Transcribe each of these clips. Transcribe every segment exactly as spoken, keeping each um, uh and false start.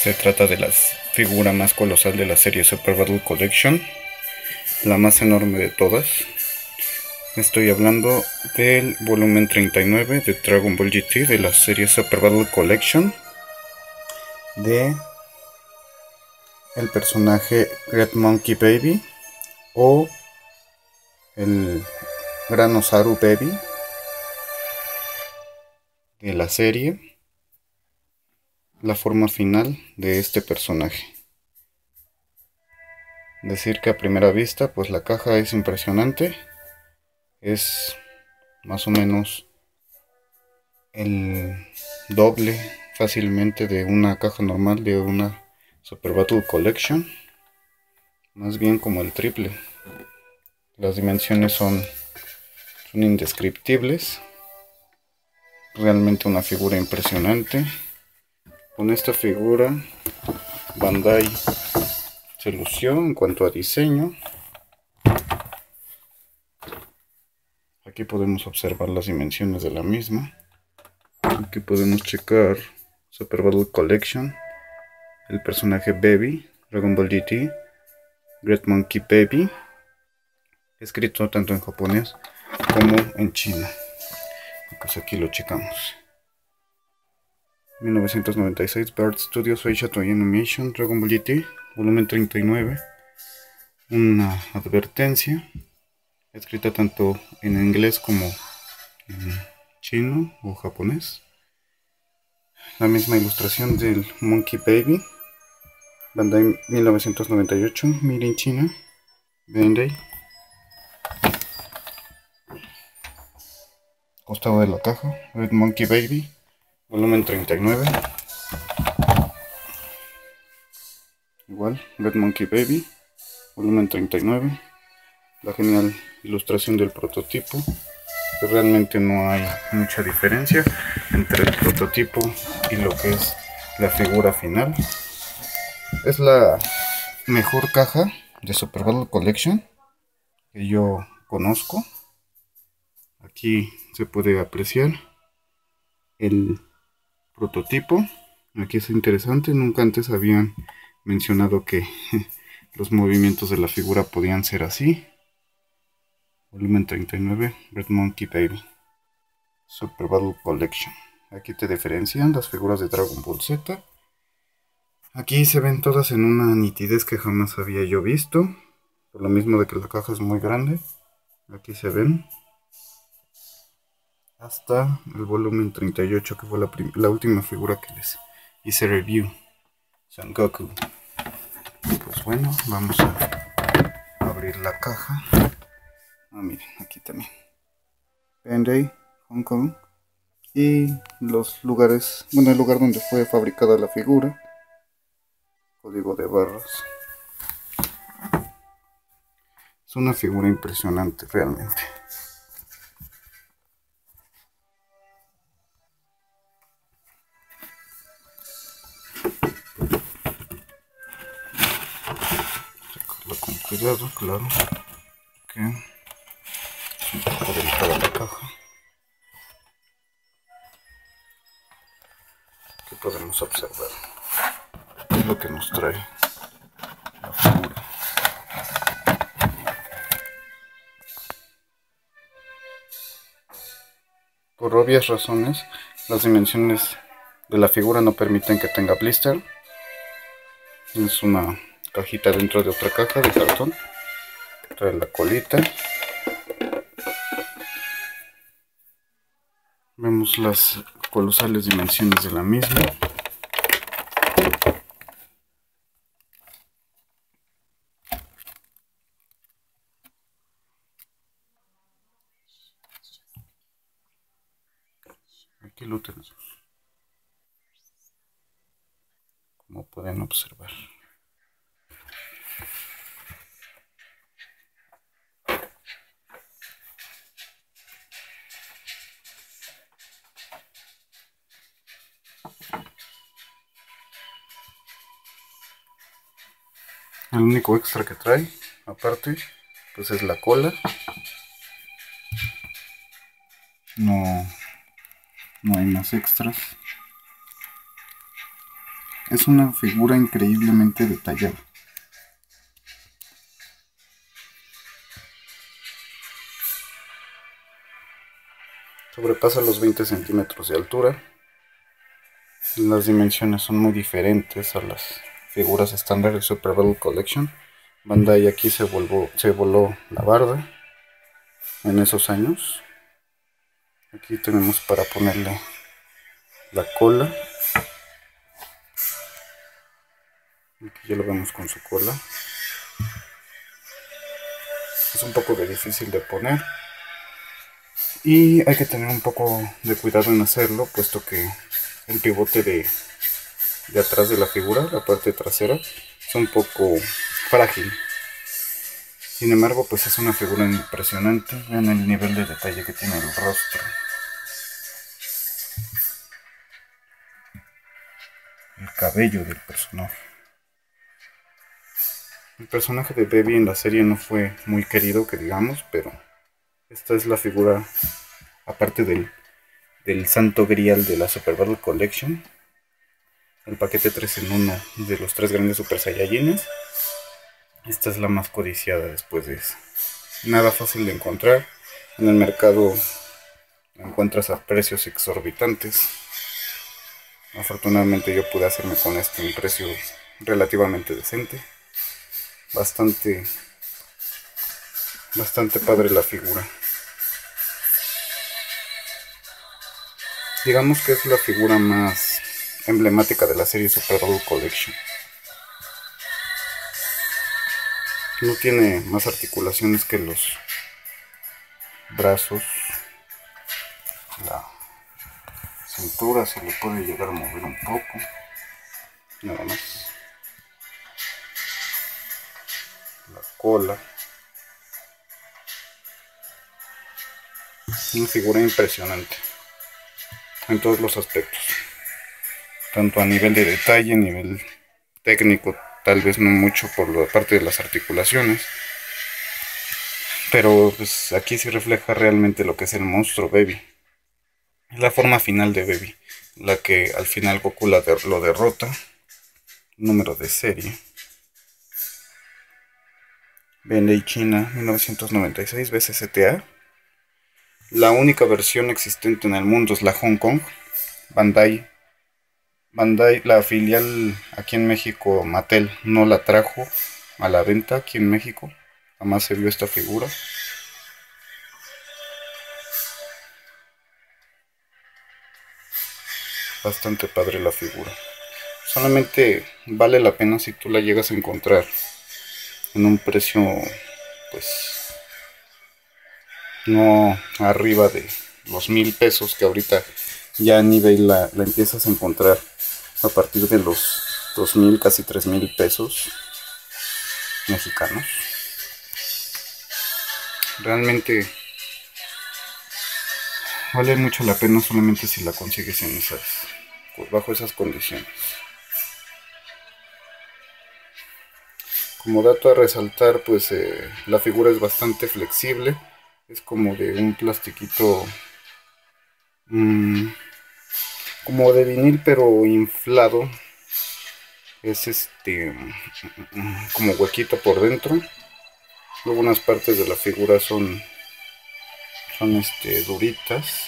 Se trata de la figura más colosal de la serie Super Battle Collection, la más enorme de todas. Estoy hablando del volumen treinta y nueve de Dragon Ball G T de la serie Super Battle Collection, de el personaje Great Monkey Baby o el Gran Osaru Baby de la serie, la forma final de este personaje. Decir que a primera vista pues la caja es impresionante, es más o menos el doble fácilmente de una caja normal de una Super Battle Collection, más bien como el triple. Las dimensiones son, son indescriptibles, realmente una figura impresionante. Con esta figura Bandai se lució en cuanto a diseño. Aquí podemos observar las dimensiones de la misma. Aquí podemos checar Super Battle Collection, el personaje Baby, Dragon Ball G T, Great Monkey Baby, escrito tanto en japonés como en chino. Pues aquí lo checamos. mil novecientos noventa y seis, Bart Studios, Feisha Toei Animation, Dragon Ball G T, volumen treinta y nueve. Una advertencia, escrita tanto en inglés como en chino o japonés. La misma ilustración del Monkey Baby, Bandai mil novecientos noventa y ocho, Made in China, Bandai. Costado de la caja, Red Monkey Baby, volumen treinta y nueve. Igual, Red Monkey Baby, volumen treinta y nueve. La genial ilustración del prototipo. Realmente no hay mucha diferencia entre el prototipo y lo que es la figura final. Es la mejor caja de Super Battle Collection que yo conozco. Aquí se puede apreciar el prototipo. Aquí es interesante, nunca antes habían mencionado que los movimientos de la figura podían ser así. Volumen treinta y nueve, Red Monkey Baby, Super Battle Collection. Aquí te diferencian las figuras de Dragon Ball Z. Aquí se ven todas en una nitidez que jamás había yo visto, por lo mismo de que la caja es muy grande. Aquí se ven hasta el volumen treinta y ocho, que fue la, la última figura que les hice review, Son Goku. Pues bueno, vamos a abrir la caja. Ah, miren, aquí también Bandai, Hong Kong, y los lugares, bueno, el lugar donde fue fabricada la figura, código de barras. Es una figura impresionante realmente. Sacarla con cuidado, claro, que es un poco delicada la caja. Aquí podemos observar lo que nos trae la figura. Por obvias razones, las dimensiones de la figura no permiten que tenga blister. Es una cajita dentro de otra caja de cartón. Trae la colita. Vemos las colosales dimensiones de la misma. Aquí lo tenemos, como pueden observar. El único extra que trae, aparte, pues es la cola. No, no hay más extras. Es una figura increíblemente detallada. Sobrepasa los veinte centímetros de altura. Las dimensiones son muy diferentes a las figuras estándar de Super Battle Collection. Bandai aquí se, volvó, se voló la barda en esos años. Aquí tenemos para ponerle la cola. Aquí ya lo vemos con su cola. Es un poco de difícil de poner. Y hay que tener un poco de cuidado en hacerlo, puesto que el pivote de, de atrás de la figura, la parte trasera, es un poco frágil. Sin embargo, pues es una figura impresionante. Vean el nivel de detalle que tiene el rostro. El cabello del personaje. El personaje de Baby en la serie no fue muy querido, que digamos, pero esta es la figura, aparte del, del santo grial de la Super Battle Collection, el paquete tres en uno de los tres grandes Super Saiyajines. Esta es la más codiciada después de eso. Nada fácil de encontrar. En el mercado la encuentras a precios exorbitantes. Afortunadamente yo pude hacerme con este en un precio relativamente decente. Bastante, bastante padre la figura. Digamos que es la figura más emblemática de la serie Super Battle Collection. No tiene más articulaciones que los brazos, la cintura se le puede llegar a mover un poco, nada más, la cola. Una figura impresionante en todos los aspectos, tanto a nivel de detalle, a nivel técnico, tal vez no mucho por la parte de las articulaciones, pero pues aquí sí refleja realmente lo que es el monstruo Baby. Es la forma final de Baby, la que al final Goku la de lo derrota. Número de serie Bandai China mil novecientos noventa y seis B C C T A. La única versión existente en el mundo es la Hong Kong. Bandai Bandai, la filial aquí en México, Mattel, no la trajo a la venta aquí en México. Jamás se vio esta figura. Bastante padre la figura. Solamente vale la pena si tú la llegas a encontrar en un precio, pues, no arriba de los mil pesos, que ahorita ya en eBay la, la empiezas a encontrar a partir de los dos mil, casi tres mil pesos mexicanos. Realmente vale mucho la pena solamente si la consigues en esas, bajo esas condiciones. Como dato a resaltar, pues eh, la figura es bastante flexible. Es como de un plastiquito mmm, como de vinil, pero inflado. Es este como huequito por dentro. Luego unas partes de la figura son son este duritas,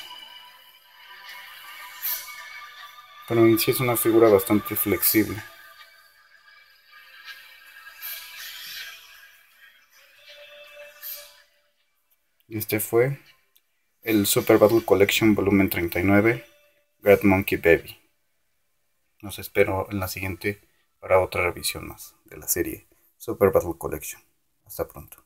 pero en sí es una figura bastante flexible. Y este fue el Super Battle Collection volumen treinta y nueve, Great Monkey Baby. Los espero en la siguiente para otra revisión más de la serie Super Battle Collection. Hasta pronto.